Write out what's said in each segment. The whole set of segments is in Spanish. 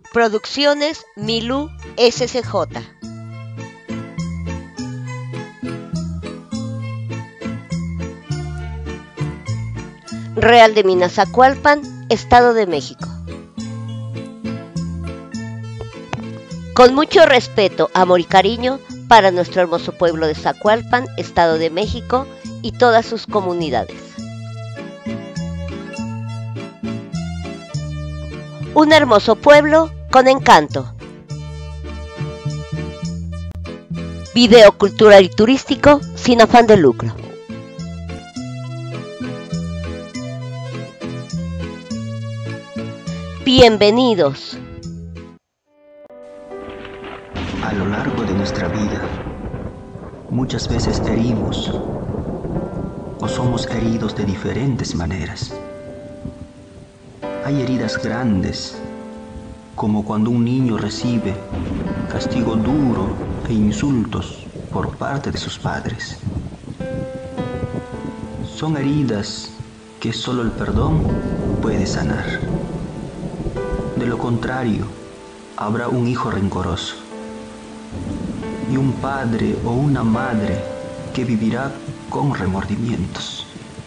Producciones Milú SCJ. Real de Minas Zacualpan, Estado de México. Con mucho respeto, amor y cariño para nuestro hermoso pueblo de Zacualpan, Estado de México y todas sus comunidades. Un hermoso pueblo con encanto. Video cultural y turístico sin afán de lucro. Bienvenidos. A lo largo de nuestra vida, muchas veces herimos o somos heridos de diferentes maneras. Hay heridas grandes, como cuando un niño recibe castigo duro e insultos por parte de sus padres. Son heridas que solo el perdón puede sanar. De lo contrario, habrá un hijo rencoroso y un padre o una madre que vivirá con remordimientos.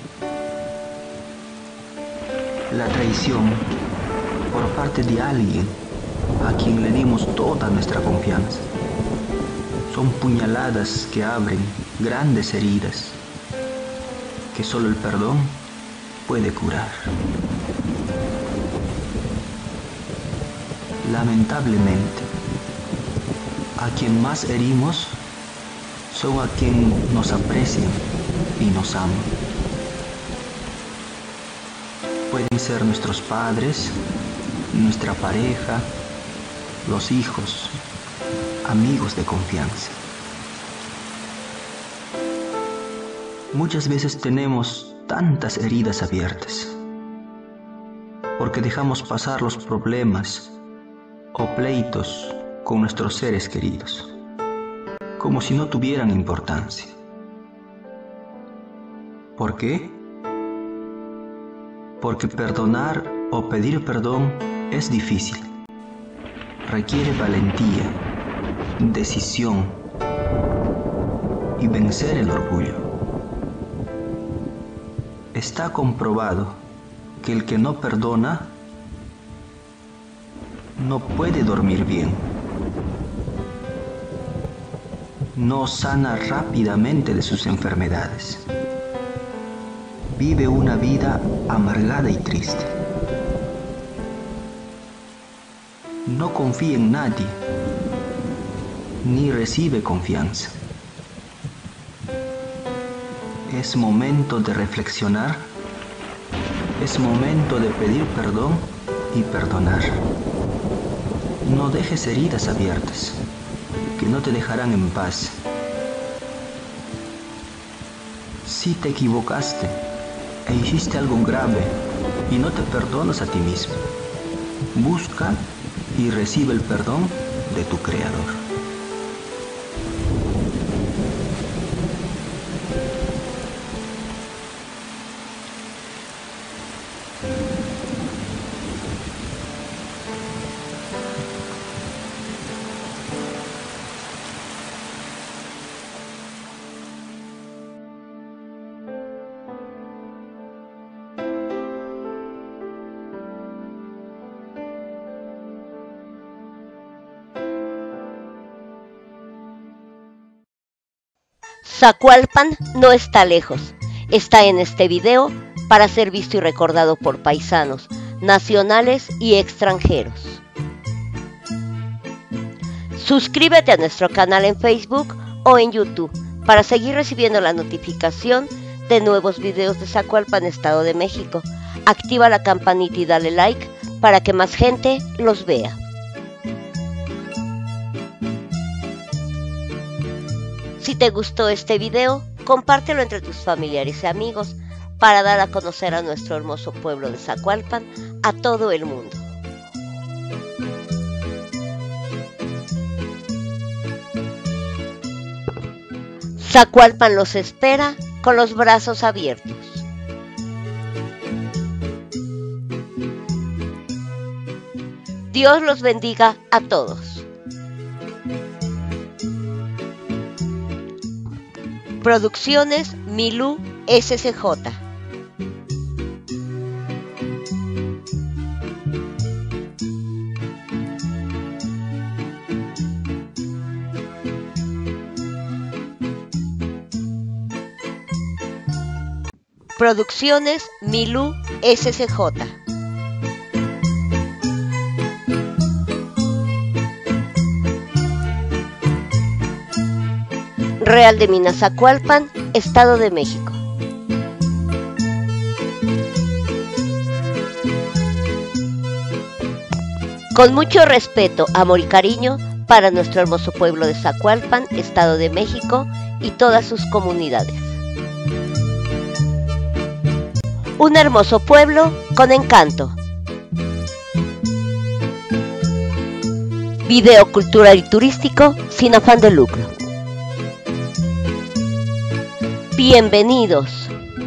La traición por parte de alguien a quien le dimos toda nuestra confianza son puñaladas que abren grandes heridas que solo el perdón puede curar. Lamentablemente, a quien más herimos son a quien nos aprecian y nos aman. Pueden ser nuestros padres, nuestra pareja, los hijos, amigos de confianza. Muchas veces tenemos tantas heridas abiertas porque dejamos pasar los problemas o pleitos con nuestros seres queridos, como si no tuvieran importancia. ¿Por qué? Porque perdonar o pedir perdón es difícil. Requiere valentía, decisión y vencer el orgullo. Está comprobado que el que no perdona no puede dormir bien. No sana rápidamente de sus enfermedades. Vive una vida amargada y triste. No confía en nadie, ni recibe confianza. Es momento de reflexionar, es momento de pedir perdón y perdonar. No dejes heridas abiertas, que no te dejarán en paz. Si te equivocaste e hiciste algo grave y no te perdonas a ti mismo, busca y recibe el perdón de tu Creador. Zacualpan no está lejos, está en este video para ser visto y recordado por paisanos, nacionales y extranjeros. Suscríbete a nuestro canal en Facebook o en YouTube para seguir recibiendo la notificación de nuevos videos de Zacualpan, Estado de México. Activa la campanita y dale like para que más gente los vea. Si te gustó este video, compártelo entre tus familiares y amigos para dar a conocer a nuestro hermoso pueblo de Zacualpan a todo el mundo. Zacualpan los espera con los brazos abiertos. Dios los bendiga a todos. Producciones Milú SCJ. Producciones Milú SCJ. Real de Minas Zacualpan, Estado de México. Con mucho respeto, amor y cariño para nuestro hermoso pueblo de Zacualpan, Estado de México y todas sus comunidades. Un hermoso pueblo con encanto. Video cultural y turístico sin afán de lucro. Bienvenidos.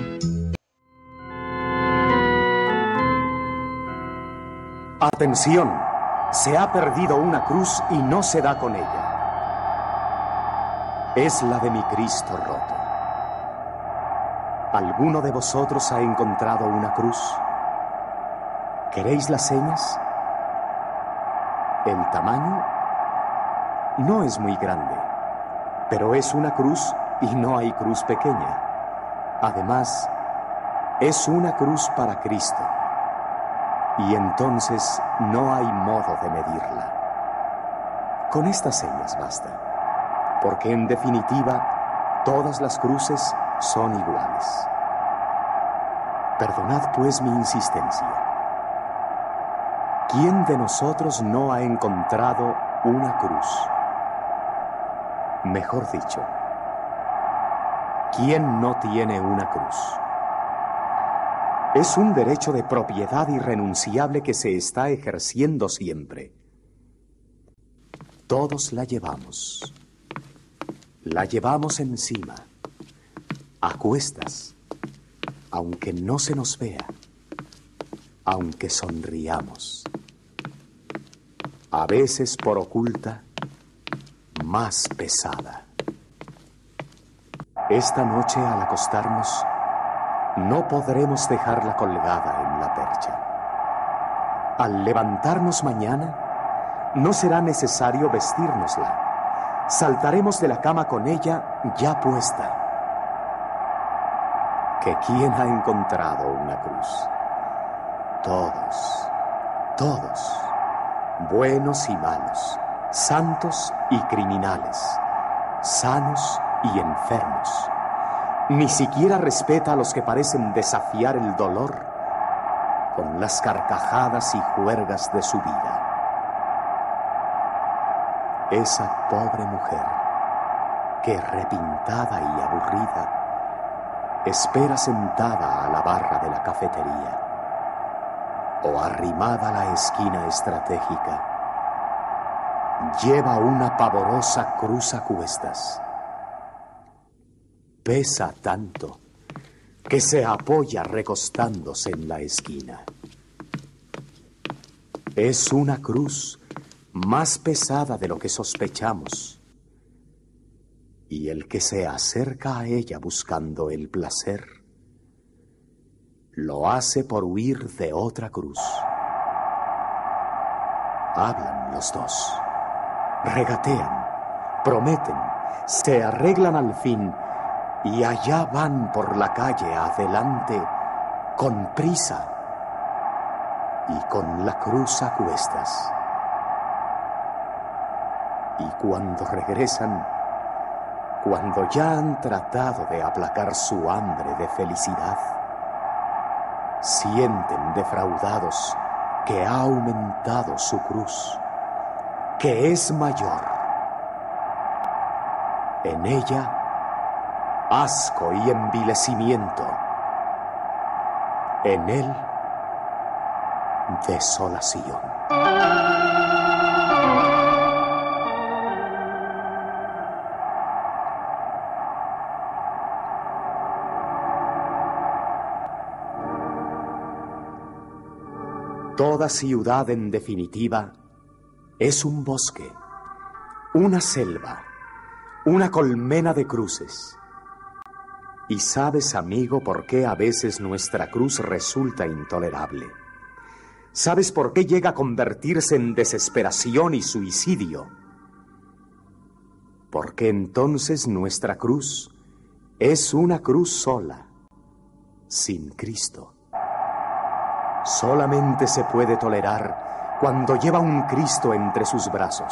Atención, se ha perdido una cruz y no se da con ella. Es la de mi Cristo roto. ¿Alguno de vosotros ha encontrado una cruz? ¿Queréis las señas? El tamaño no es muy grande, pero es una cruz y no hay cruz pequeña. Además, es una cruz para Cristo. Y entonces no hay modo de medirla. Con estas señas basta, porque en definitiva todas las cruces son iguales. Perdonad pues mi insistencia. ¿Quién de nosotros no ha encontrado una cruz? Mejor dicho, ¿quién no tiene una cruz? Es un derecho de propiedad irrenunciable que se está ejerciendo siempre. Todos la llevamos. La llevamos encima, a cuestas, aunque no se nos vea, aunque sonriamos. A veces por oculta, más pesada. Esta noche al acostarnos, no podremos dejarla colgada en la percha. Al levantarnos mañana, no será necesario vestirnosla. Saltaremos de la cama con ella ya puesta. ¿Que quién ha encontrado una cruz? Todos, todos, buenos y malos, santos y criminales, sanos y enfermos. Ni siquiera respeta a los que parecen desafiar el dolor con las carcajadas y juergas de su vida. Esa pobre mujer que, repintada y aburrida, espera sentada a la barra de la cafetería o arrimada a la esquina estratégica, lleva una pavorosa cruz a cuestas. Pesa tanto que se apoya recostándose en la esquina. Es una cruz más pesada de lo que sospechamos. Y el que se acerca a ella buscando el placer, lo hace por huir de otra cruz. Hablan los dos, regatean, prometen, se arreglan al fin, y allá van por la calle adelante con prisa y con la cruz a cuestas. Y cuando regresan, cuando ya han tratado de aplacar su hambre de felicidad, sienten defraudados que ha aumentado su cruz, que es mayor. En ella, asco y envilecimiento. En él, desolación. Toda ciudad, en definitiva, es un bosque, una selva, una colmena de cruces. Y sabes, amigo, por qué a veces nuestra cruz resulta intolerable. ¿Sabes por qué llega a convertirse en desesperación y suicidio? Porque entonces nuestra cruz es una cruz sola, sin Cristo. Solamente se puede tolerar cuando lleva un Cristo entre sus brazos.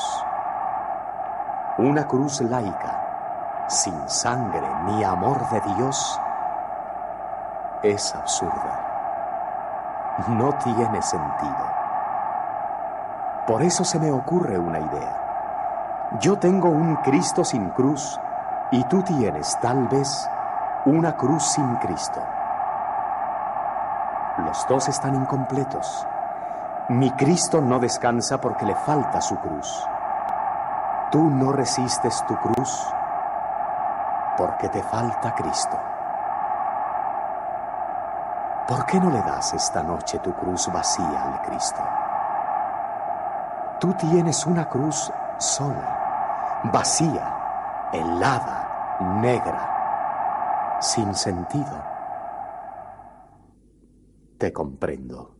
Una cruz laica, sin sangre ni amor de Dios, es absurda. No tiene sentido. Por eso se me ocurre una idea. Yo tengo un Cristo sin cruz y tú tienes, tal vez, una cruz sin Cristo. Los dos están incompletos. Mi Cristo no descansa porque le falta su cruz. Tú no resistes tu cruz porque te falta Cristo. ¿Por qué no le das esta noche tu cruz vacía al Cristo? Tú tienes una cruz sola, vacía, helada, negra, sin sentido. Te comprendo.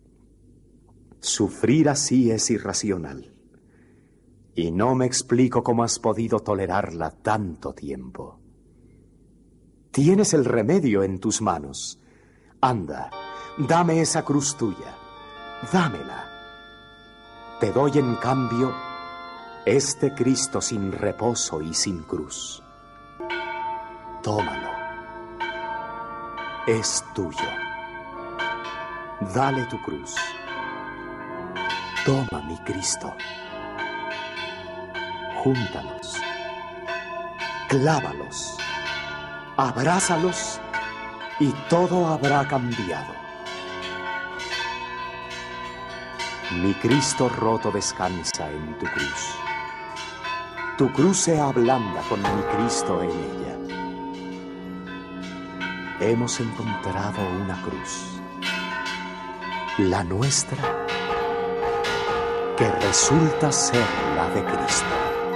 Sufrir así es irracional. Y no me explico cómo has podido tolerarla tanto tiempo. Tienes el remedio en tus manos. Anda, dame esa cruz tuya. Dámela. Te doy en cambio este Cristo sin reposo y sin cruz. Tómalo. Es tuyo. Dale tu cruz. Toma mi Cristo. Júntalos. Clávalos. Abrázalos y todo habrá cambiado. Mi Cristo roto descansa en tu cruz. Tu cruz se ablanda con mi Cristo en ella. Hemos encontrado una cruz, la nuestra, que resulta ser la de Cristo.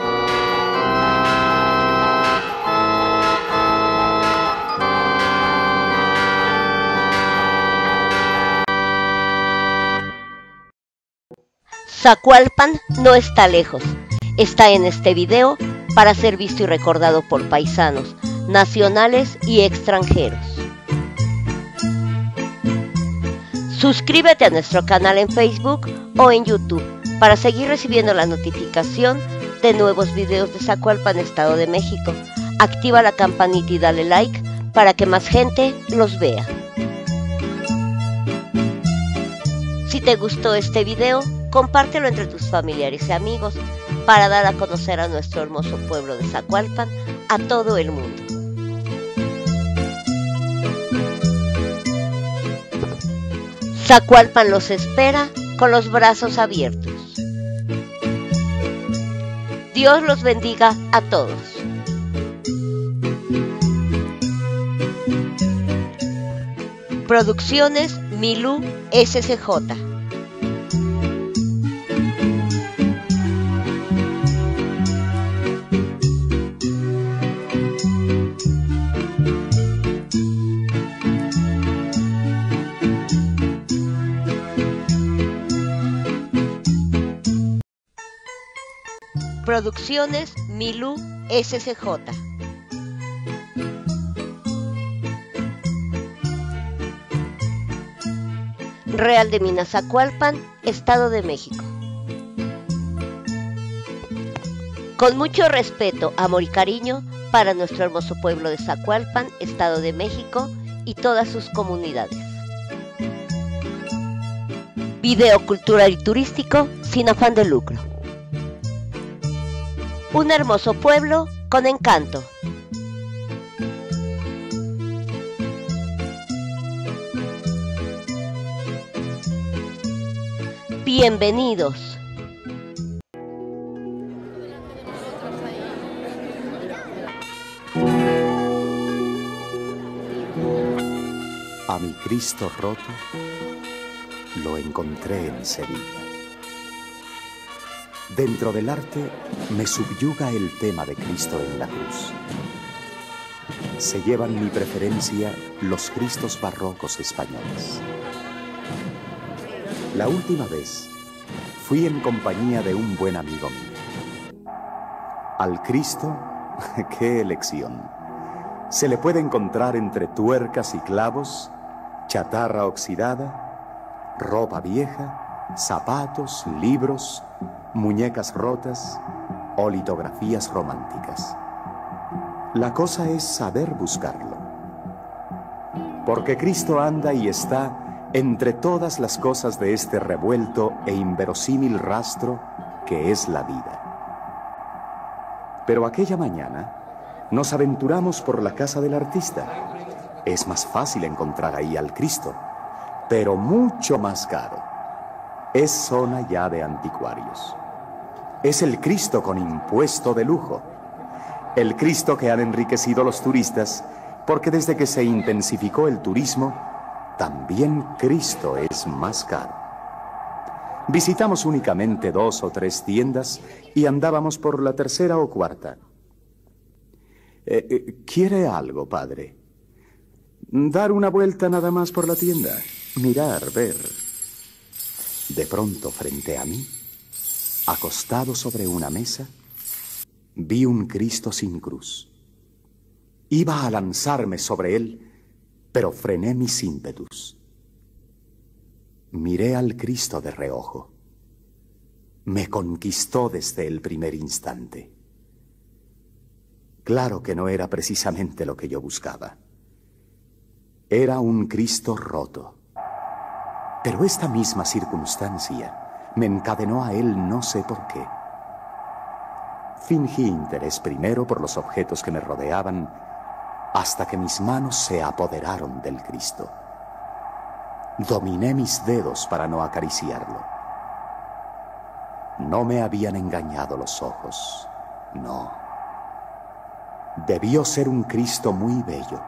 Zacualpan no está lejos, está en este video para ser visto y recordado por paisanos, nacionales y extranjeros. Suscríbete a nuestro canal en Facebook o en YouTube para seguir recibiendo la notificación de nuevos videos de Zacualpan, Estado de México. Activa la campanita y dale like para que más gente los vea. Si te gustó este video, compártelo entre tus familiares y amigos para dar a conocer a nuestro hermoso pueblo de Zacualpan a todo el mundo. Zacualpan los espera con los brazos abiertos. Dios los bendiga a todos. Producciones Milú SCJ. Producciones Milú SCJ. Real de Minas Zacualpan, Estado de México. Con mucho respeto, amor y cariño para nuestro hermoso pueblo de Zacualpan, Estado de México y todas sus comunidades. Video cultural y turístico sin afán de lucro. Un hermoso pueblo con encanto. Bienvenidos. A mi Cristo roto lo encontré en Sevilla. Dentro del arte me subyuga el tema de Cristo en la cruz. Se llevan mi preferencia los Cristos barrocos españoles. La última vez fui en compañía de un buen amigo mío. Al Cristo, ¡qué elección! Se le puede encontrar entre tuercas y clavos, chatarra oxidada, ropa vieja, zapatos, libros, muñecas rotas o litografías románticas. La cosa es saber buscarlo. Porque Cristo anda y está entre todas las cosas de este revuelto e inverosímil rastro que es la vida. Pero aquella mañana nos aventuramos por la casa del artista. Es más fácil encontrar ahí al Cristo, pero mucho más caro. Es zona ya de anticuarios. Es el Cristo con impuesto de lujo. El Cristo que han enriquecido los turistas, porque desde que se intensificó el turismo, también Cristo es más caro. Visitamos únicamente 2 o 3 tiendas y andábamos por la tercera o cuarta. ¿Quiere algo, padre? Dar una vuelta nada más por la tienda. Mirar, ver. De pronto, frente a mí, acostado sobre una mesa, vi un Cristo sin cruz. Iba a lanzarme sobre él, pero frené mis ímpetus. Miré al Cristo de reojo. Me conquistó desde el primer instante. Claro que no era precisamente lo que yo buscaba. Era un Cristo roto. Pero esta misma circunstancia me encadenó a él no sé por qué. Fingí interés primero por los objetos que me rodeaban, hasta que mis manos se apoderaron del Cristo. Dominé mis dedos para no acariciarlo. No me habían engañado los ojos, no. Debió ser un Cristo muy bello.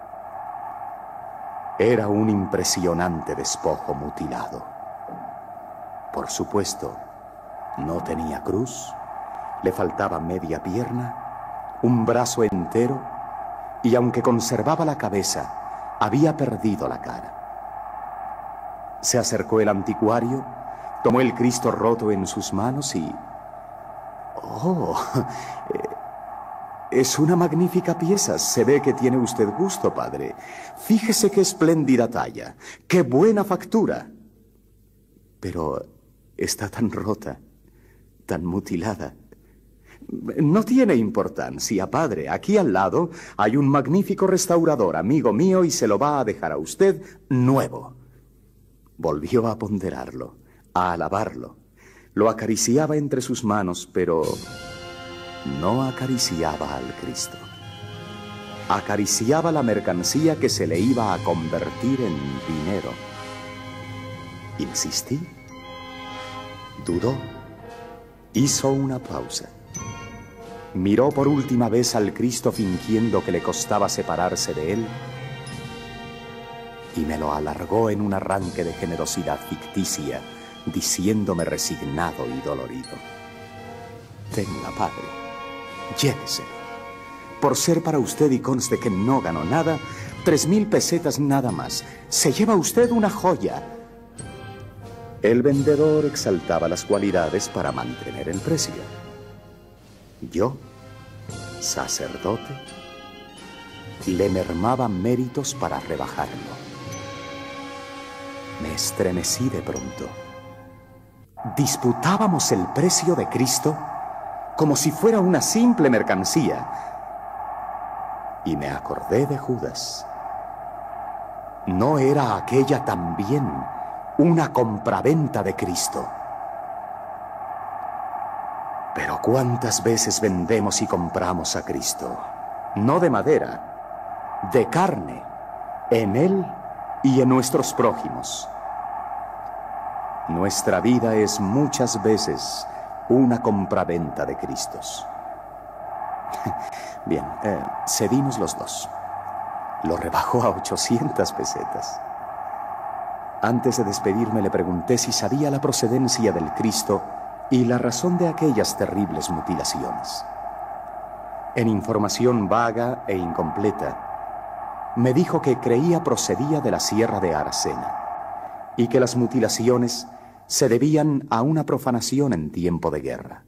Era un impresionante despojo mutilado. Por supuesto, no tenía cruz, le faltaba media pierna, un brazo entero, y aunque conservaba la cabeza, había perdido la cara. Se acercó el anticuario, tomó el Cristo roto en sus manos y... ¡Oh! Es una magnífica pieza. Se ve que tiene usted gusto, padre. Fíjese qué espléndida talla, qué buena factura. Pero está tan rota, tan mutilada. No tiene importancia, padre. Aquí al lado hay un magnífico restaurador, amigo mío, y se lo va a dejar a usted nuevo. Volvió a ponderarlo, a alabarlo. Lo acariciaba entre sus manos, pero no acariciaba al Cristo. Acariciaba la mercancía que se le iba a convertir en dinero. Insistí. Dudó. Hizo una pausa. Miró por última vez al Cristo fingiendo que le costaba separarse de él y me lo alargó en un arranque de generosidad ficticia, diciéndome resignado y dolorido: tenga, padre, lléveselo. Por ser para usted, y conste que no ganó nada, 3.000 pesetas nada más. Se lleva usted una joya. El vendedor exaltaba las cualidades para mantener el precio. Yo, sacerdote, le mermaba méritos para rebajarlo. Me estremecí de pronto. Disputábamos el precio de Cristo como si fuera una simple mercancía. Y me acordé de Judas. ¿No era aquella también una compraventa de Cristo? Pero ¿cuántas veces vendemos y compramos a Cristo? No de madera, de carne, en Él y en nuestros prójimos. Nuestra vida es muchas veces una compraventa de Cristos. Bien, cedimos los dos. Lo rebajó a 800 pesetas. Antes de despedirme le pregunté si sabía la procedencia del Cristo y la razón de aquellas terribles mutilaciones. En información vaga e incompleta, me dijo que creía procedía de la Sierra de Aracena y que las mutilaciones se debían a una profanación en tiempo de guerra.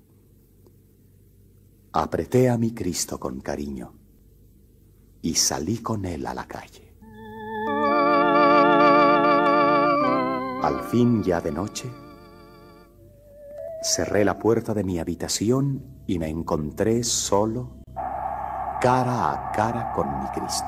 Apreté a mi Cristo con cariño y salí con él a la calle. Al fin, ya de noche, cerré la puerta de mi habitación y me encontré solo, cara a cara con mi Cristo.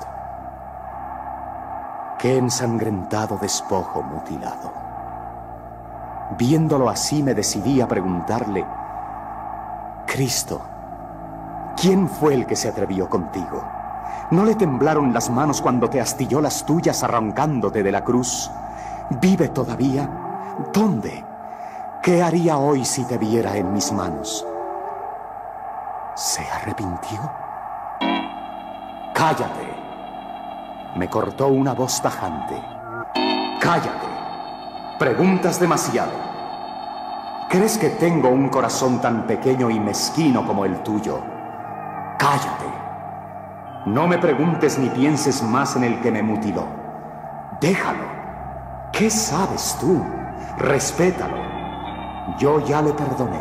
Qué ensangrentado despojo mutilado. Viéndolo así me decidí a preguntarle: Cristo, ¿quién fue el que se atrevió contigo? ¿No le temblaron las manos cuando te astilló las tuyas arrancándote de la cruz? ¿Vive todavía? ¿Dónde? ¿Qué haría hoy si te viera en mis manos? ¿Se arrepintió? ¡Cállate! Me cortó una voz tajante. ¡Cállate! Preguntas demasiado. ¿Crees que tengo un corazón tan pequeño y mezquino como el tuyo? ¡Cállate! No me preguntes ni pienses más en el que me mutiló. Déjalo. ¿Qué sabes tú? Respétalo. Yo ya le perdoné.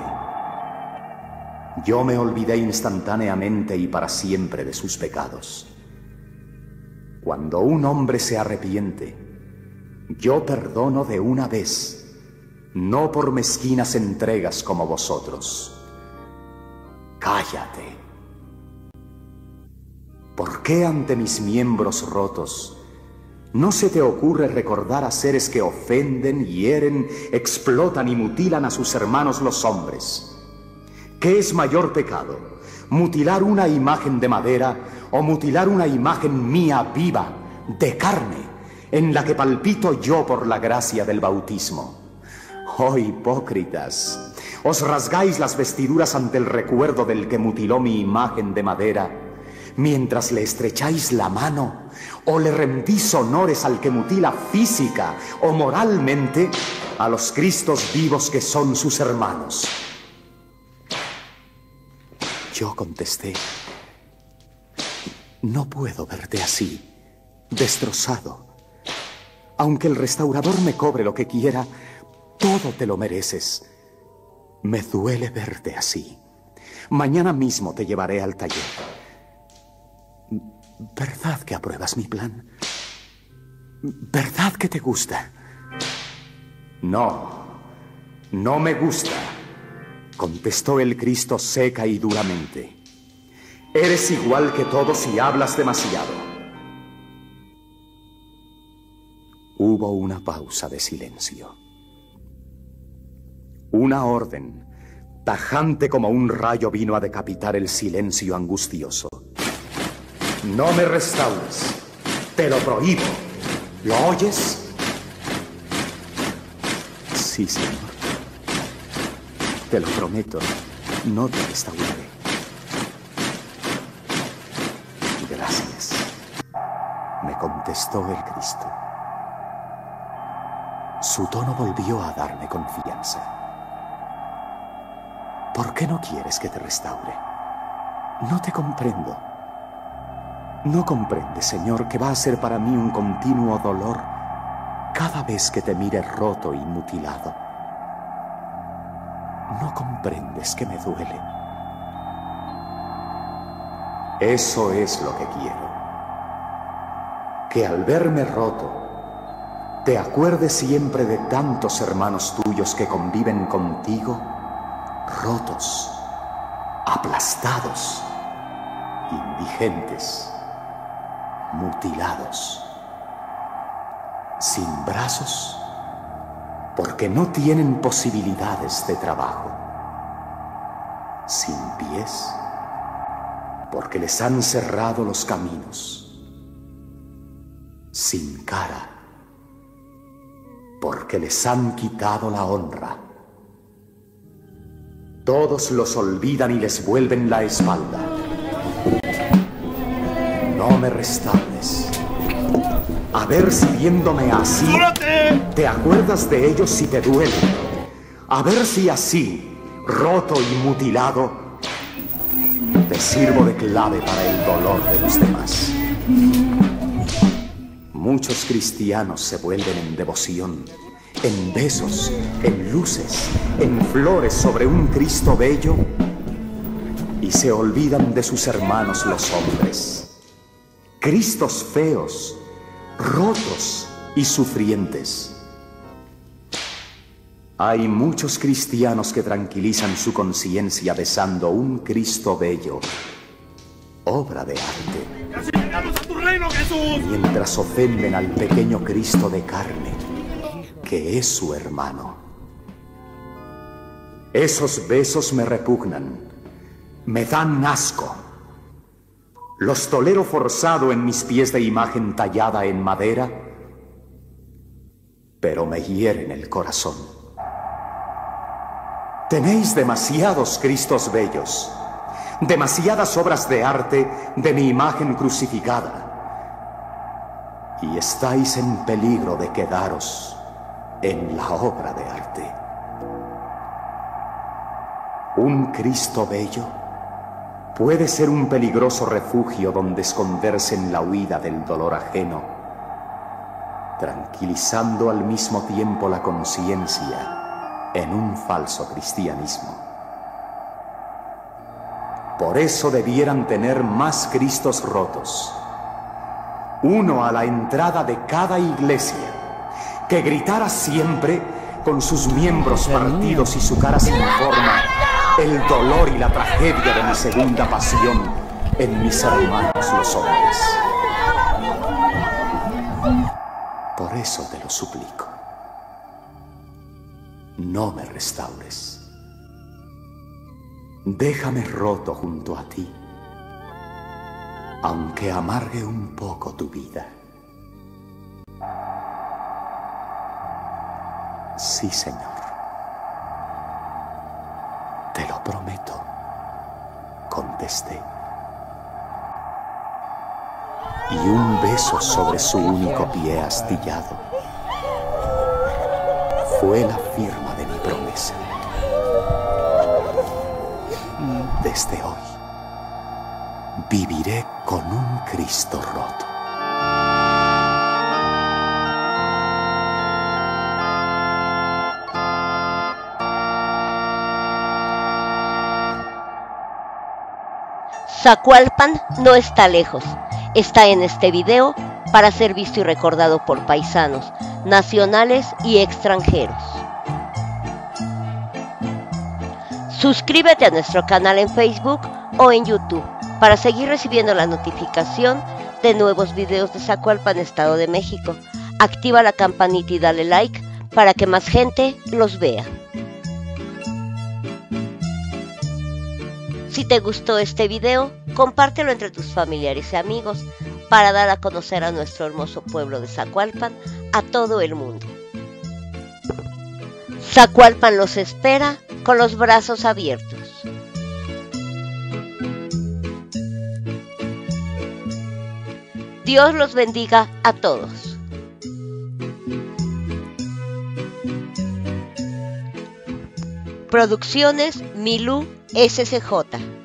Yo me olvidé instantáneamente y para siempre de sus pecados. Cuando un hombre se arrepiente, yo perdono de una vez, no por mezquinas entregas como vosotros. Cállate. ¿Por qué ante mis miembros rotos no se te ocurre recordar a seres que ofenden, hieren, explotan y mutilan a sus hermanos los hombres? ¿Qué es mayor pecado? ¿Mutilar una imagen de madera o mutilar una imagen mía viva, de carne, en la que palpito yo por la gracia del bautismo? ¡Oh, hipócritas! Os rasgáis las vestiduras ante el recuerdo del que mutiló mi imagen de madera, mientras le estrecháis la mano o le rendís honores al que mutila física o moralmente a los Cristos vivos que son sus hermanos. Yo contesté: no puedo verte así, destrozado. Aunque el restaurador me cobre lo que quiera, todo te lo mereces. Me duele verte así. Mañana mismo te llevaré al taller. ¿Verdad que apruebas mi plan? ¿Verdad que te gusta? No, no me gusta, contestó el Cristo seca y duramente. Eres igual que todos y hablas demasiado. Hubo una pausa de silencio. Una orden, tajante como un rayo, vino a decapitar el silencio angustioso. No me restaures, te lo prohíbo. ¿Lo oyes? Sí, señor. Te lo prometo, no te restauraré. Gracias, me contestó el Cristo. Su tono volvió a darme confianza. ¿Por qué no quieres que te restaure? No te comprendo. ¿No comprendes, Señor, que va a ser para mí un continuo dolor cada vez que te mire roto y mutilado? ¿No comprendes que me duele? Eso es lo que quiero. Que al verme roto, te acuerdes siempre de tantos hermanos tuyos que conviven contigo, rotos, aplastados, indigentes, mutilados, sin brazos, porque no tienen posibilidades de trabajo, sin pies, porque les han cerrado los caminos, sin cara, porque les han quitado la honra. Todos los olvidan y les vuelven la espalda. No me restaures. A ver si viéndome así, te acuerdas de ellos y te duele. A ver si así, roto y mutilado, te sirvo de clave para el dolor de los demás. Muchos cristianos se vuelven en devoción, en besos, en luces, en flores sobre un Cristo bello, y se olvidan de sus hermanos los hombres. Cristos feos, rotos y sufrientes. Hay muchos cristianos que tranquilizan su conciencia besando un Cristo bello, obra de arte. ¡Casi llegamos a tu reino, Jesús! Mientras ofenden al pequeño Cristo de carne, que es su hermano. Esos besos me repugnan, me dan asco. Los tolero forzado en mis pies de imagen tallada en madera, pero me hieren el corazón. Tenéis demasiados Cristos bellos, demasiadas obras de arte de mi imagen crucificada, y estáis en peligro de quedaros en la obra de arte. Un Cristo bello puede ser un peligroso refugio donde esconderse en la huida del dolor ajeno, tranquilizando al mismo tiempo la conciencia en un falso cristianismo. Por eso debieran tener más Cristos rotos, uno a la entrada de cada iglesia, que gritara siempre con sus miembros partidos y su cara sin forma el dolor y la tragedia de mi segunda pasión en mis hermanos los hombres. Por eso te lo suplico, no me restaures. Déjame roto junto a ti, aunque amargue un poco tu vida. Sí, Señor. Te lo prometo, contesté. Y un beso sobre su único pie astillado fue la firma de mi promesa. Desde hoy viviré con un Cristo roto. Zacualpan no está lejos, está en este video para ser visto y recordado por paisanos, nacionales y extranjeros. Suscríbete a nuestro canal en Facebook o en YouTube para seguir recibiendo la notificación de nuevos videos de Zacualpan, Estado de México. Activa la campanita y dale like para que más gente los vea. Si te gustó este video, compártelo entre tus familiares y amigos para dar a conocer a nuestro hermoso pueblo de Zacualpan a todo el mundo. Zacualpan los espera con los brazos abiertos. Dios los bendiga a todos. Producciones Milú SCJ.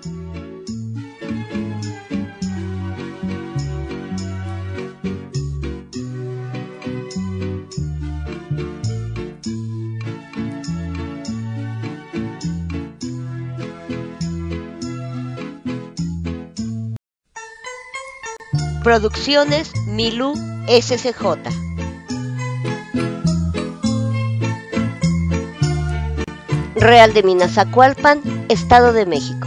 Producciones Milú SCJ. Real de Minas Zacualpan, Estado de México.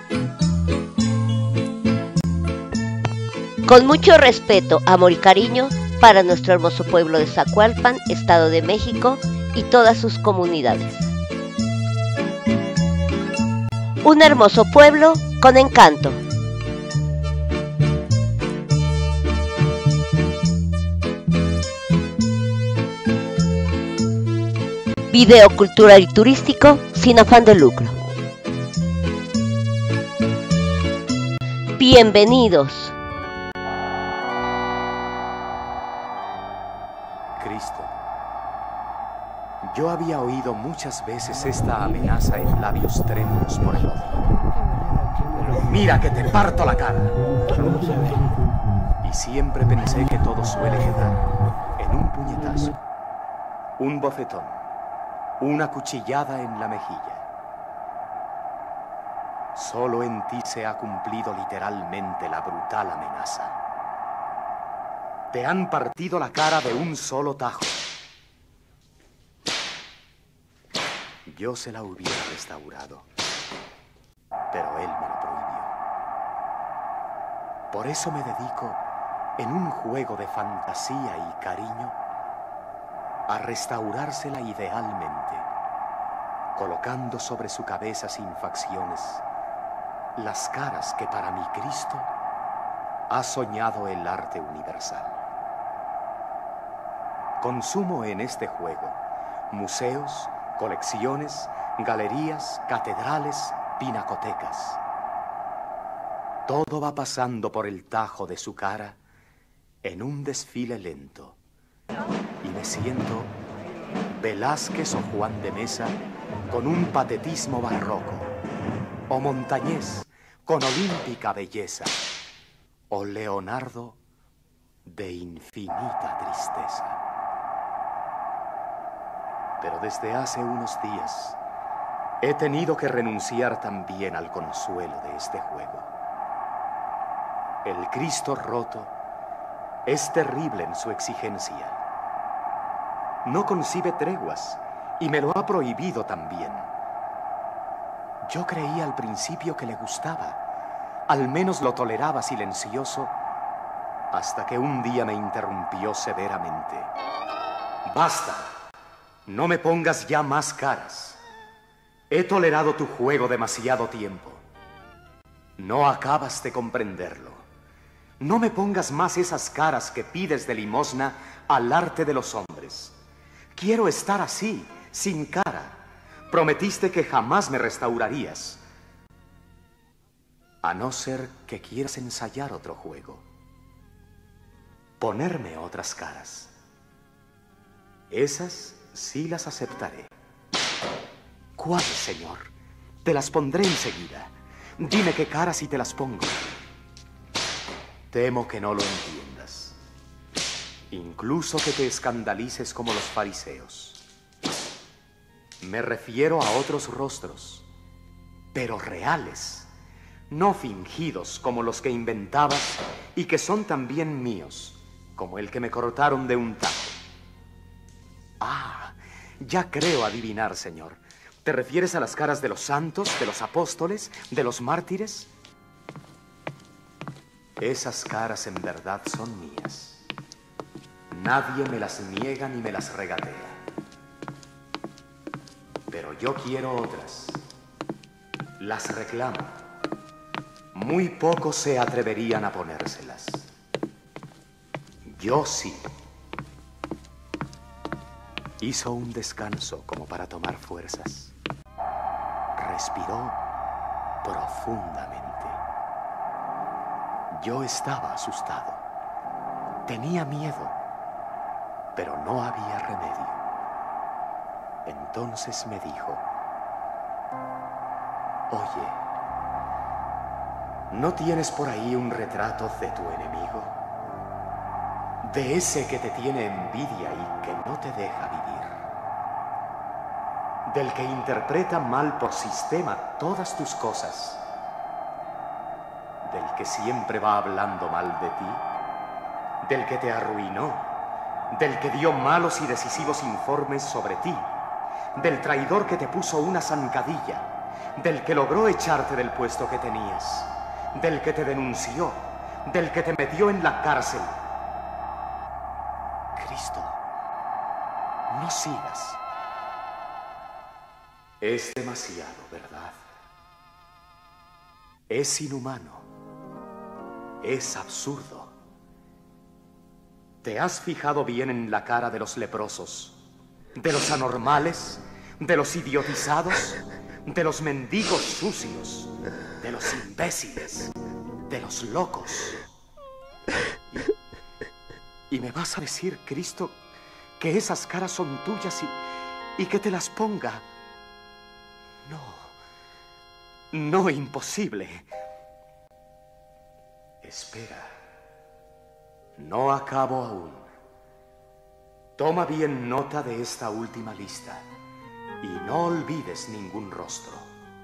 Con mucho respeto, amor y cariño para nuestro hermoso pueblo de Zacualpan, Estado de México y todas sus comunidades. Un hermoso pueblo con encanto. Video cultural y turístico sin afán de lucro. Bienvenidos. Yo había oído muchas veces esta amenaza en labios trémulos por el odio. Mira que te parto la cara. Y siempre pensé que todo suele quedar en un puñetazo, un bofetón, una cuchillada en la mejilla. Solo en ti se ha cumplido literalmente la brutal amenaza. Te han partido la cara de un solo tajo. Yo se la hubiera restaurado, pero él me lo prohibió. Por eso me dedico, en un juego de fantasía y cariño, a restaurársela idealmente, colocando sobre su cabeza sin facciones las caras que para mi Cristo ha soñado el arte universal. Consumo en este juego museos, colecciones, galerías, catedrales, pinacotecas. Todo va pasando por el tajo de su cara en un desfile lento. Y me siento Velázquez o Juan de Mesa con un patetismo barroco, o Montañés con olímpica belleza, o Leonardo de infinita tristeza. Pero desde hace unos días he tenido que renunciar también al consuelo de este juego. El Cristo roto es terrible en su exigencia. No concibe treguas y me lo ha prohibido también. Yo creía al principio que le gustaba, al menos lo toleraba silencioso, hasta que un día me interrumpió severamente. ¡Basta! No me pongas ya más caras. He tolerado tu juego demasiado tiempo. No acabas de comprenderlo. No me pongas más esas caras que pides de limosna al arte de los hombres. Quiero estar así, sin cara. Prometiste que jamás me restaurarías. A no ser que quieras ensayar otro juego. Ponerme otras caras. Esas sí las aceptaré. ¿Cuáles, señor? Te las pondré enseguida. Dime qué caras y te las pongo. Temo que no lo entiendas. Incluso que te escandalices como los fariseos. Me refiero a otros rostros, pero reales, no fingidos como los que inventabas y que son también míos, como el que me cortaron de un tajo. Ah, ya creo adivinar, señor. ¿Te refieres a las caras de los santos, de los apóstoles, de los mártires? Esas caras en verdad son mías. Nadie me las niega ni me las regatea. Pero yo quiero otras. Las reclamo. Muy pocos se atreverían a ponérselas. Yo sí. Hizo un descanso como para tomar fuerzas. Respiró profundamente. Yo estaba asustado. Tenía miedo, pero no había remedio. Entonces me dijo: oye, ¿no tienes por ahí un retrato de tu enemigo? De ese que te tiene envidia y que no te deja vivir. Del que interpreta mal por sistema todas tus cosas. Del que siempre va hablando mal de ti. Del que te arruinó. Del que dio malos y decisivos informes sobre ti. Del traidor que te puso una zancadilla. Del que logró echarte del puesto que tenías. Del que te denunció. Del que te metió en la cárcel. Cristo, no sigas. Es demasiado, ¿verdad? Es inhumano. Es absurdo. ¿Te has fijado bien en la cara de los leprosos? ¿De los anormales? ¿De los idiotizados? ¿De los mendigos sucios? ¿De los imbéciles? ¿De los locos? Y me vas a decir, Cristo, que esas caras son tuyas y que te las ponga. No, imposible. Espera, no acabo aún. Toma bien nota de esta última lista y no olvides ningún rostro.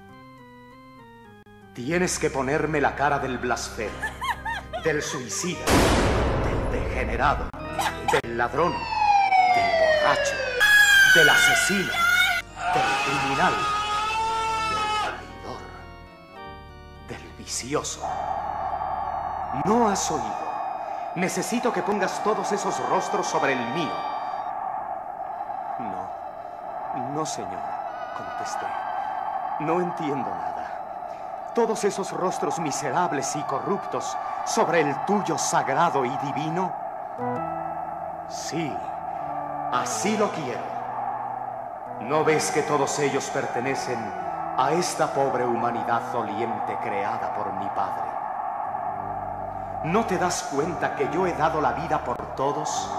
Tienes que ponerme la cara del blasfemo, del suicida, del degenerado, del ladrón, del borracho, del asesino, del criminal, del traidor, del vicioso. ¿No has oído? Necesito que pongas todos esos rostros sobre el mío. No, señor, contesté. No entiendo nada. Todos esos rostros miserables y corruptos sobre el tuyo sagrado y divino. Sí, así lo quiero. ¿No ves que todos ellos pertenecen a esta pobre humanidad doliente creada por mi Padre? ¿No te das cuenta que yo he dado la vida por todos?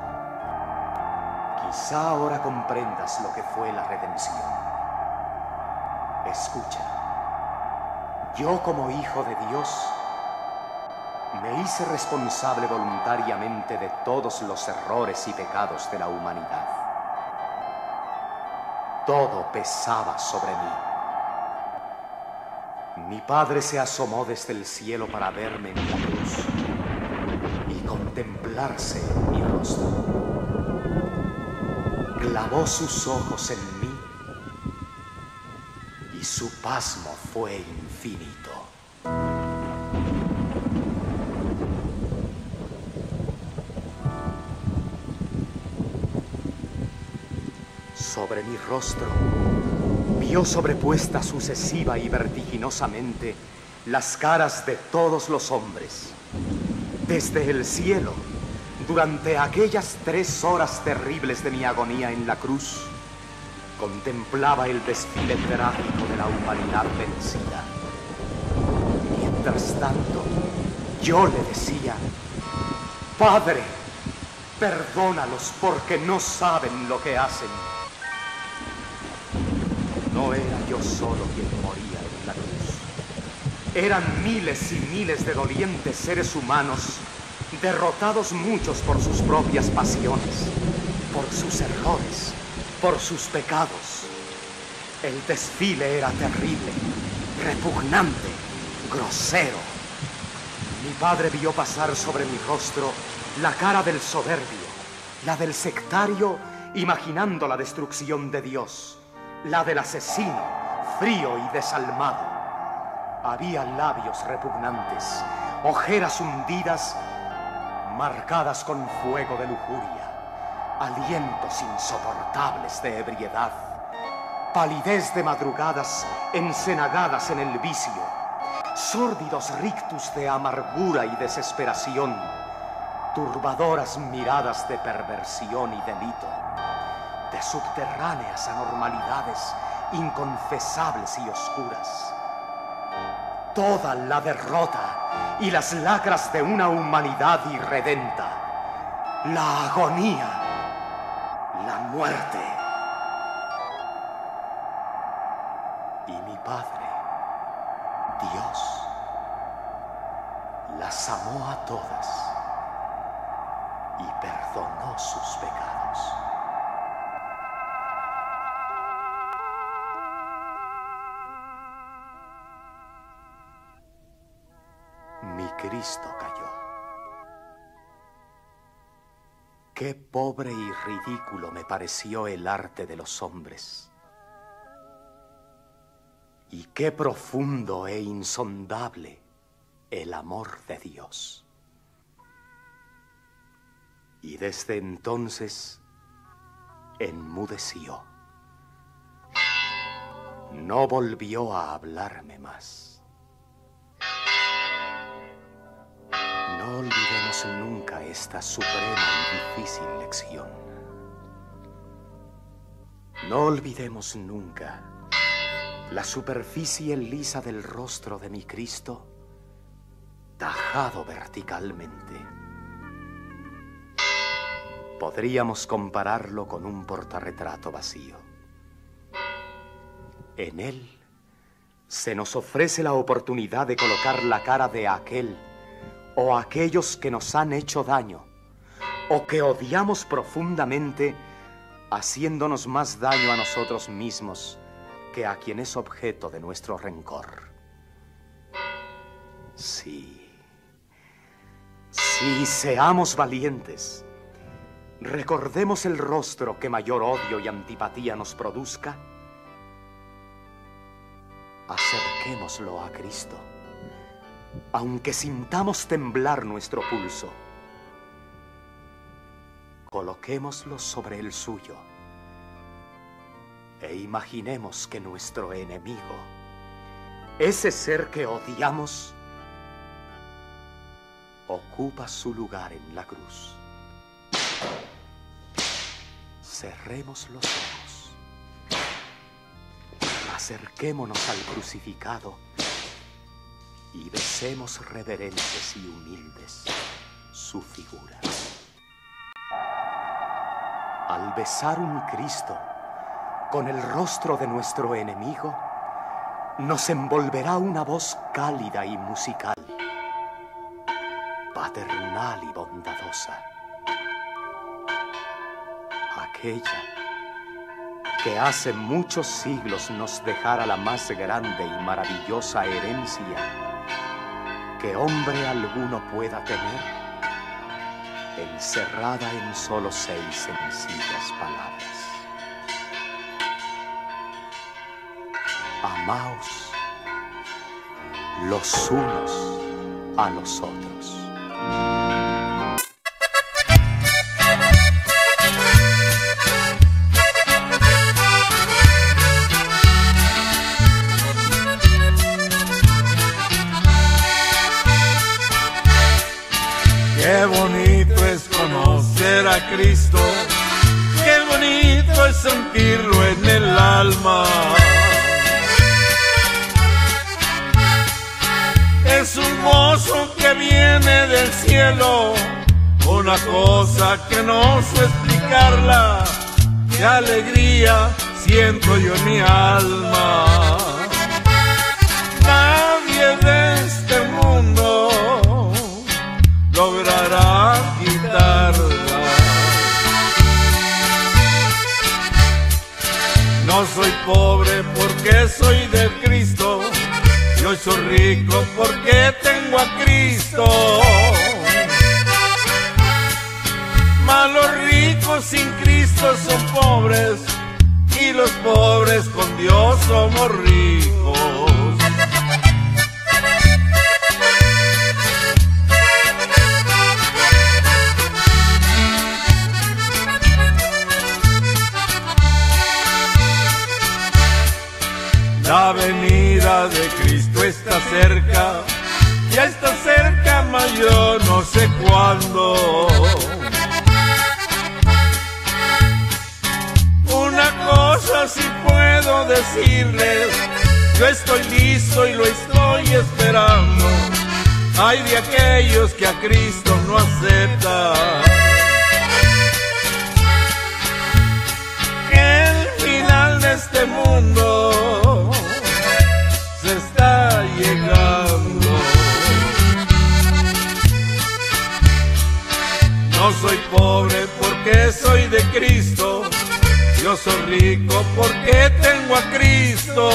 Quizá ahora comprendas lo que fue la redención. Escucha, yo como hijo de Dios me hice responsable voluntariamente de todos los errores y pecados de la humanidad. Todo pesaba sobre mí. Mi Padre se asomó desde el cielo para verme en la cruz y contemplarse en mi rostro. Clavó sus ojos en mí y su pasmo fue infinito. Sobre mi rostro vio sobrepuesta sucesiva y vertiginosamente las caras de todos los hombres. Desde el cielo, durante aquellas 3 horas terribles de mi agonía en la cruz, contemplaba el desfile trágico de la humanidad vencida. Mientras tanto, yo le decía: Padre, perdónalos porque no saben lo que hacen. No era yo solo quien moría en la cruz. Eran miles y miles de dolientes seres humanos, derrotados muchos por sus propias pasiones, por sus errores, por sus pecados. El desfile era terrible, repugnante, grosero. Mi Padre vio pasar sobre mi rostro la cara del soberbio, la del sectario imaginando la destrucción de Dios, la del asesino, frío y desalmado. Había labios repugnantes, ojeras hundidas, marcadas con fuego de lujuria, alientos insoportables de ebriedad, palidez de madrugadas encenagadas en el vicio, sórdidos rictus de amargura y desesperación, turbadoras miradas de perversión y delito, de subterráneas anormalidades inconfesables y oscuras. Toda la derrota y las lacras de una humanidad irredenta, la agonía, la muerte. Y mi Padre, Dios, las amó a todas y perdonó sus pecados. Mi Cristo cayó. Qué pobre y ridículo me pareció el arte de los hombres. Y qué profundo e insondable el amor de Dios. Y desde entonces enmudeció. No volvió a hablarme más. No olvidemos nunca esta suprema y difícil lección. No olvidemos nunca la superficie lisa del rostro de mi Cristo, tajado verticalmente. Podríamos compararlo con un portarretrato vacío. En él se nos ofrece la oportunidad de colocar la cara de aquel o aquellos que nos han hecho daño o que odiamos profundamente, haciéndonos más daño a nosotros mismos que a quien es objeto de nuestro rencor. Sí, seamos valientes. Recordemos el rostro que mayor odio y antipatía nos produzca. Acerquémoslo a Cristo, aunque sintamos temblar nuestro pulso. Coloquémoslo sobre el suyo e imaginemos que nuestro enemigo, ese ser que odiamos, ocupa su lugar en la cruz. Cerremos los ojos. Acerquémonos al crucificado y besemos reverentes y humildes su figura. Al besar un Cristo con el rostro de nuestro enemigo, nos envolverá una voz cálida y musical, paternal y bondadosa, aquella que hace muchos siglos nos dejara la más grande y maravillosa herencia que hombre alguno pueda tener, encerrada en solo 6 sencillas palabras. Amaos los unos a los otros. Qué bonito es conocer a Cristo, qué bonito es sentirlo en el alma. Es un gozo que viene del cielo, una cosa que no sé explicarla. Qué alegría siento yo en mi alma. Nadie de este mundo logrará quitarla. No soy pobre porque soy de Cristo, yo soy rico porque tengo a Cristo. Mas los ricos sin Cristo son pobres y los pobres con Dios somos ricos. La venida de Cristo está cerca, ya está cerca, mas yo no sé cuándo. Una cosa sí puedo decirles, yo estoy listo y lo estoy esperando. Ay de aquellos que a Cristo no aceptan. El final de este mundo se está llegando. No soy pobre porque soy de Cristo, yo soy rico porque tengo a Cristo.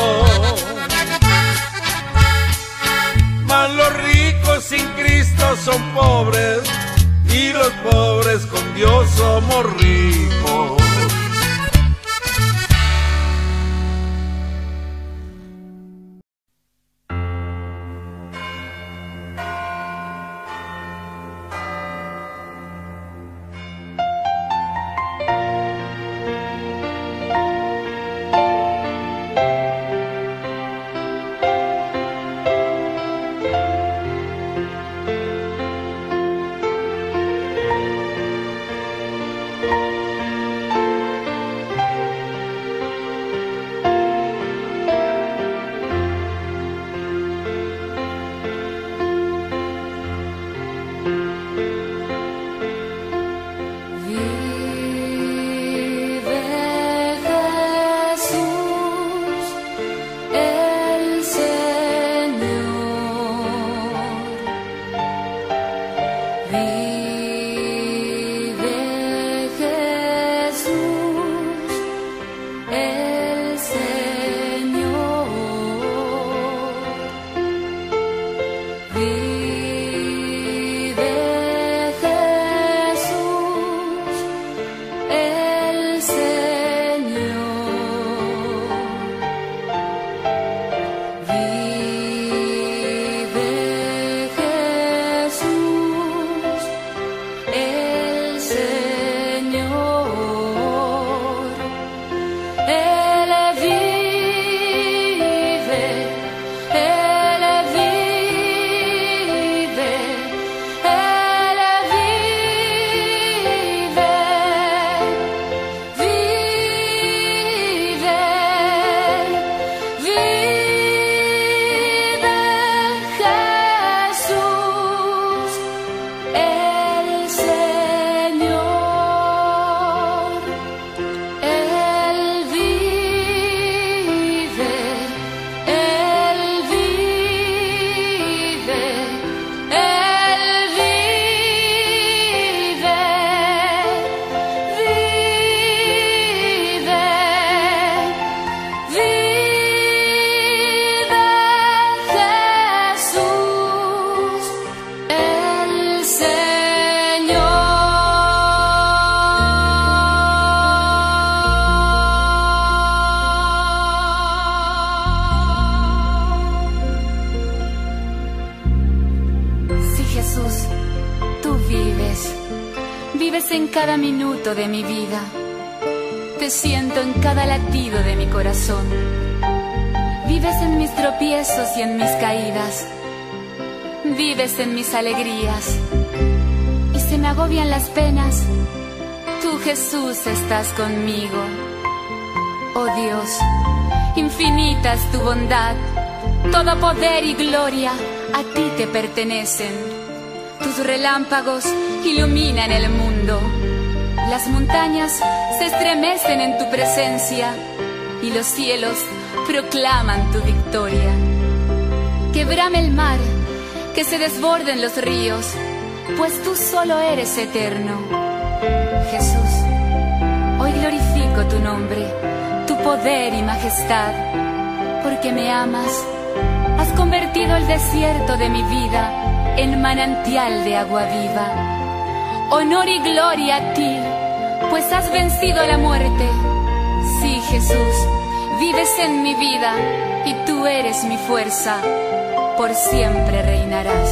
Mas los ricos sin Cristo son pobres y los pobres con Dios somos ricos. cada minuto de mi vida, te siento en cada latido de mi corazón. Vives en mis tropiezos y en mis caídas, vives en mis alegrías. Y se me agobian las penas, tú, Jesús, estás conmigo. Oh Dios, infinita es tu bondad, todo poder y gloria a ti te pertenecen. Tus relámpagos iluminan el mundo, las montañas se estremecen en tu presencia y los cielos proclaman tu victoria. Que brame el mar, que se desborden los ríos, pues tú solo eres eterno. Jesús, hoy glorifico tu nombre, tu poder y majestad, porque me amas. Has convertido el desierto de mi vida en manantial de agua viva. Honor y gloria a ti, pues has vencido la muerte. Sí, Jesús, vives en mi vida y tú eres mi fuerza, por siempre reinarás.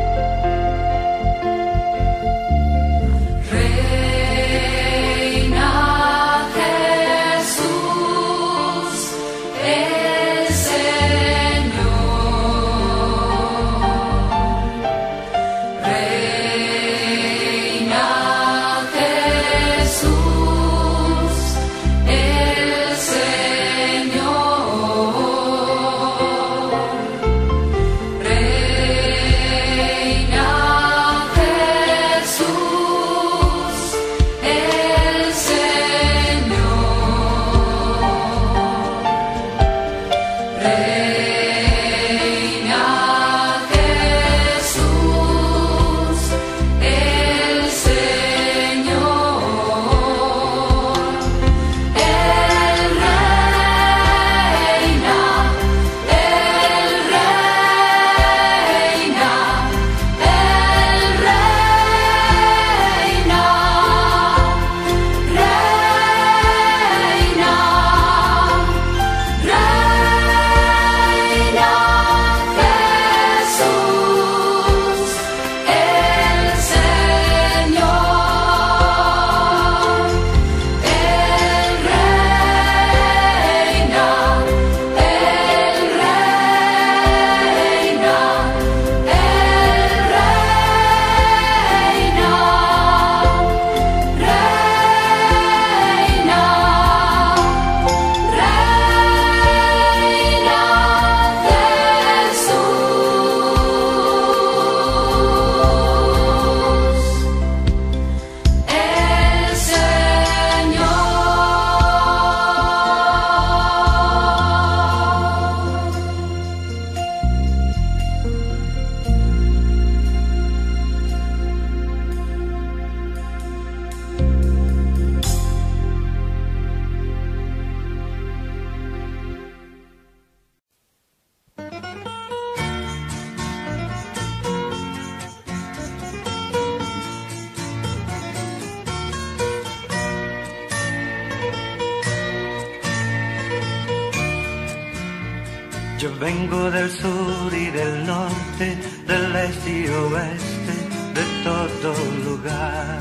Yo vengo del sur y del norte, del este y oeste, de todo lugar.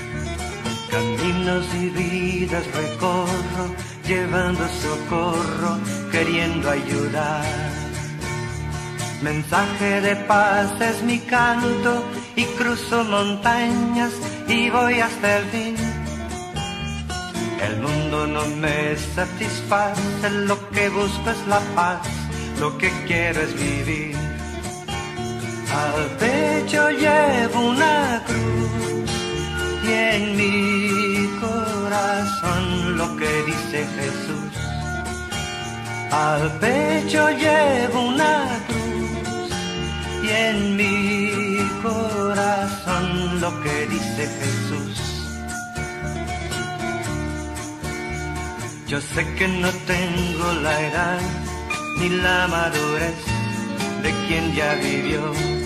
Caminos y vidas recorro, llevando socorro, queriendo ayudar. Mensaje de paz es mi canto, y cruzo montañas y voy hasta el fin. El mundo no me satisface, lo que busco es la paz, lo que quiero es vivir. Al pecho llevo una cruz y en mi corazón lo que dice Jesús. Al pecho llevo una cruz y en mi corazón lo que dice Jesús. Yo sé que no tengo la edad ni la madurez de quien ya vivió,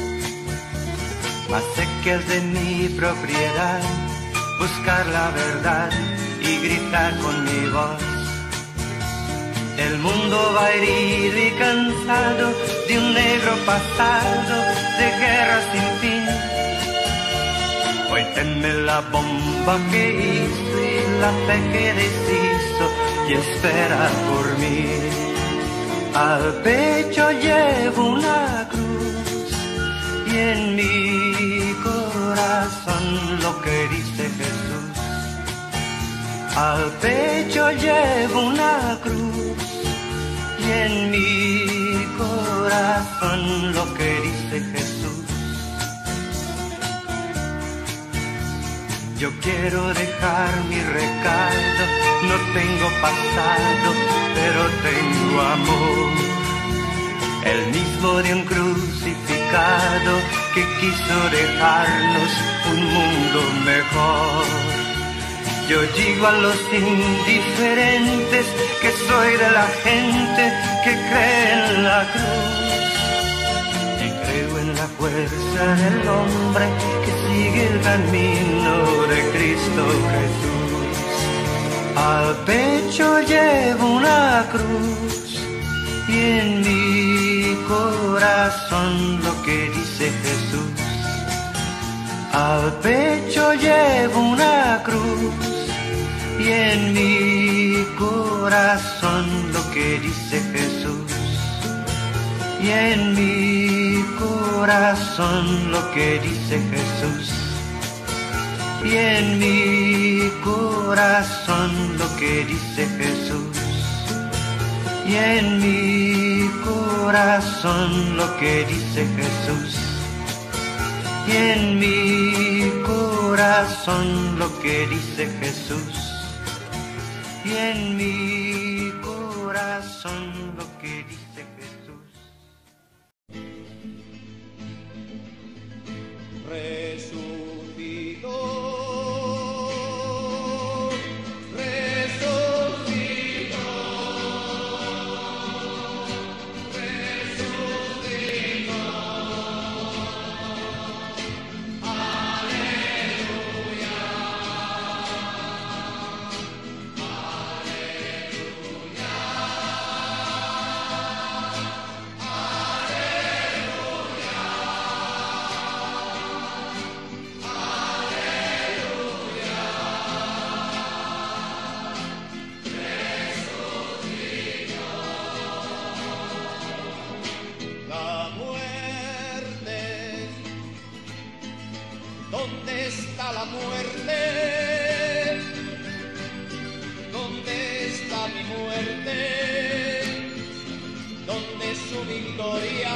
mas sé que es de mi propiedad buscar la verdad y gritar con mi voz. El mundo va herido y cansado de un negro pasado de guerra sin fin. Hoy teme la bomba que hizo y la fe que deshizo y espera por mí. Al pecho llevo una cruz y en mi corazón lo que dice Jesús. Al pecho llevo una cruz y en mi corazón lo que dice Jesús. Yo quiero dejar mi recado, no tengo pasado, pero tengo amor. El mismo de un crucificado que quiso dejarnos un mundo mejor. Yo digo a los indiferentes que soy de la gente que cree en la cruz. Y creo en la fuerza del hombre que sigue el camino de Cristo Jesús. Al pecho llevo una cruz y en mi corazón lo que dice Jesús. Al pecho llevo una cruz y en mi corazón lo que dice Jesús. Y en mi corazón lo que dice Jesús. Y en mi corazón lo que dice Jesús. Y en mi corazón lo que dice Jesús. Y en mi corazón lo que dice Jesús. Y en mi corazón lo que dice Jesús. Resucitó, ¿dónde está la muerte? ¿Dónde está mi muerte? ¿Dónde es su victoria?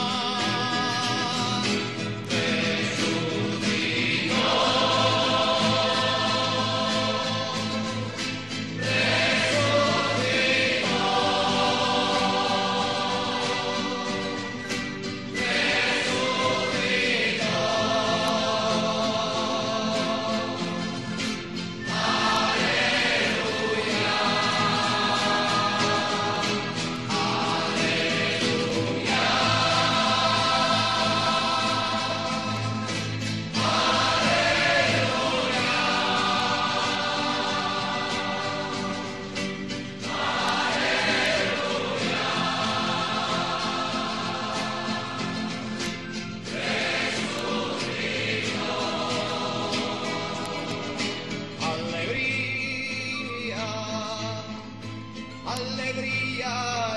Alegría,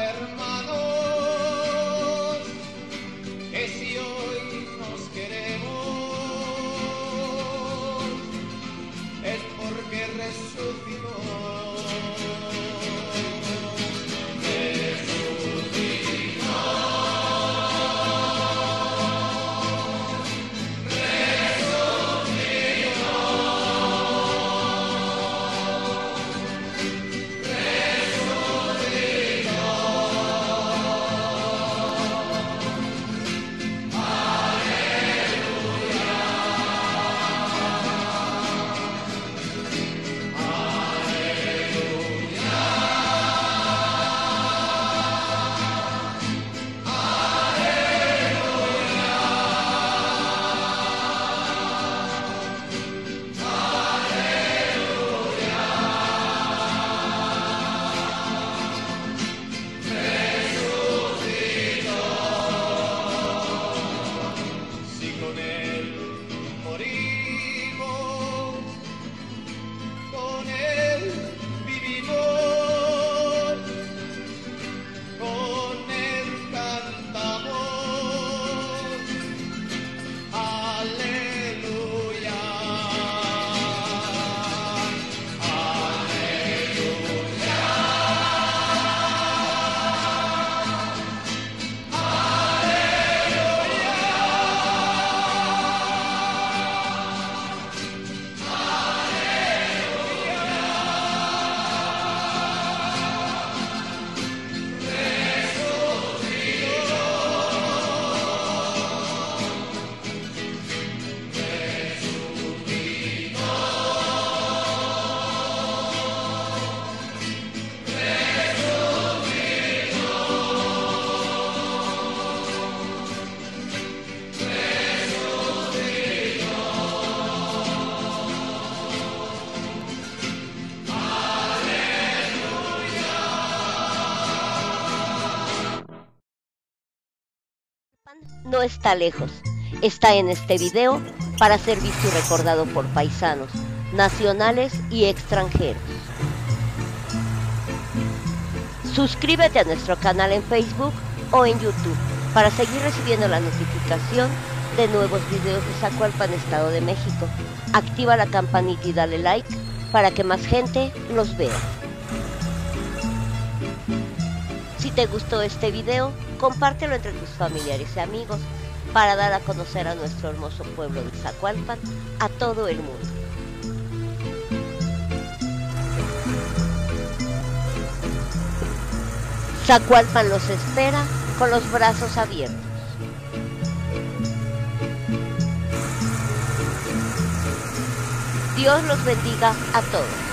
hermanos, que si hoy nos queremos es porque resucitó. Resucitó. Zacualpan no está lejos, está en este video para ser visto y recordado por paisanos, nacionales y extranjeros. Suscríbete a nuestro canal en Facebook o en YouTube para seguir recibiendo la notificación de nuevos videos de Zacualpan, Estado de México. Activa la campanita y dale like para que más gente los vea. Si te gustó este video, compártelo entre tus familiares y amigos para dar a conocer a nuestro hermoso pueblo de Zacualpan a todo el mundo. Zacualpan los espera con los brazos abiertos. Dios los bendiga a todos.